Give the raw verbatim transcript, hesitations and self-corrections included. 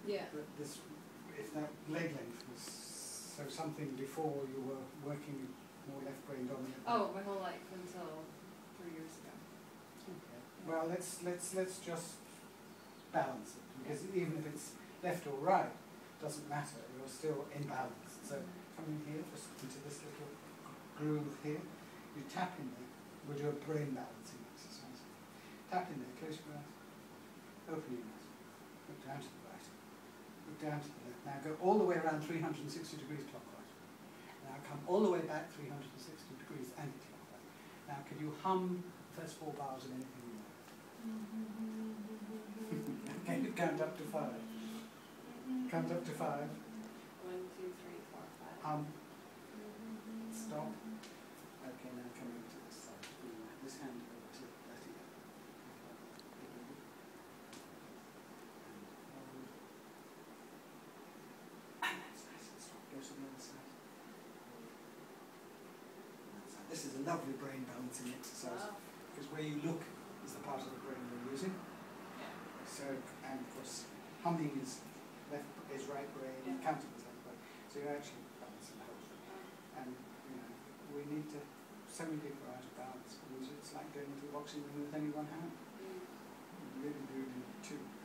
Yeah. But this, if that leg length was so something before you were working more left brain dominant. Oh, my whole life until three years ago. Okay. Well, let's let's let's just balance it, because even if it's left or right, doesn't matter. You're still in balance. So come in here, just into this little groove here. You tap in there. We'll do a brain balancing exercise. Tap in there. Close your eyes. Open your eyes. Look down to the right. Look down to the left. Now go all the way around three hundred sixty degrees clockwise. Now come all the way back three hundred sixty degrees anti-clockwise. Now could you hum the first four bars of anything you know? Can you count up to five? Count up to five. One, two, three, four, five. Hum. Stop. Okay, now coming to this side. This hand over to that ear. And that's nice and strong. Go to the other side. This is a lovely brain balancing exercise, Wow. because where you look is the part of the brain we're using. Yeah. So, and of course, humming is left is right brain, Yeah. counting is left brain. So you're actually balancing the whole thing. And you know, we need to. So many people are out of balance, because it's like going to the boxing ring with only one hand. Mm. You really do need two.